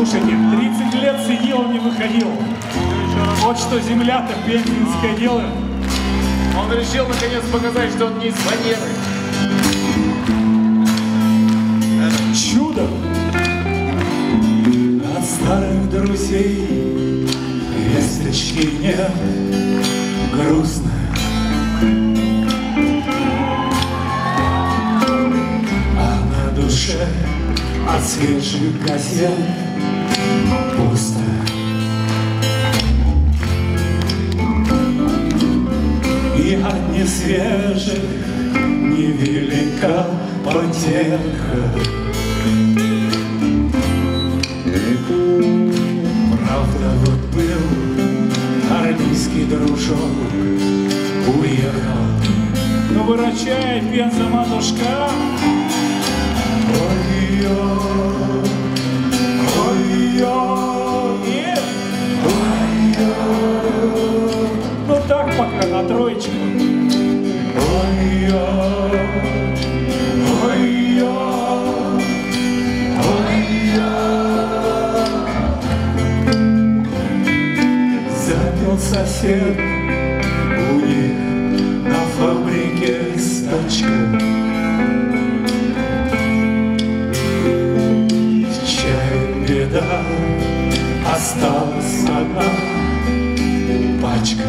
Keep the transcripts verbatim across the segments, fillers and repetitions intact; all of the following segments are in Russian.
Слушайте, тридцать лет сидел, не выходил. Вот что земля-то пензенская делает. Он решил наконец показать, что он не из фанеры. Это чудо. От старых друзей весточки нет, грустно. А на душе от свежих газет пусто. И от несвежих невелика потеха. Правда, вот был армейский дружок, уехал. Ну, выручай, Пенза, матушка. Ой-ой, ой-ой, ой-ой. Ну так пока на троечку. Ой-ой, ой-ой, ой-ой. Запел сосед у них на фабрике стачка. Беда, осталась одна пачка.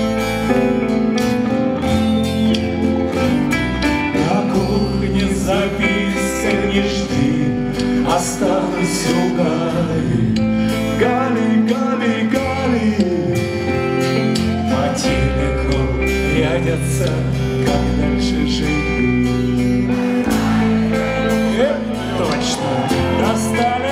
На кухне записка не жди, осталась у Гали. Гали, Гали, Гали. По телеку рядятся, как дальше жить. Э, точно, достали.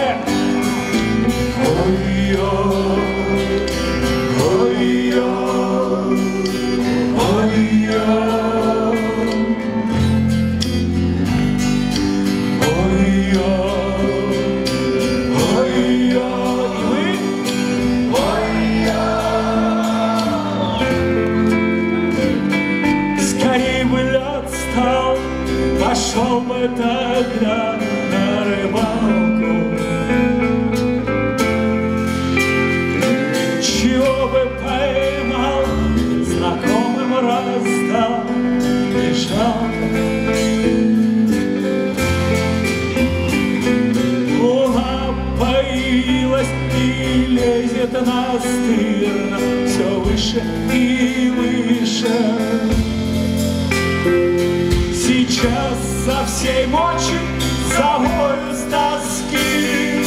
Скорей бы лед стал, пошел бы тогда на рыбалку. Чего бы поймал, знакомым раздал, не жалко. Луна появилась и лезет настырно, все выше и выше. Сейчас со всей мочи завою с тоски.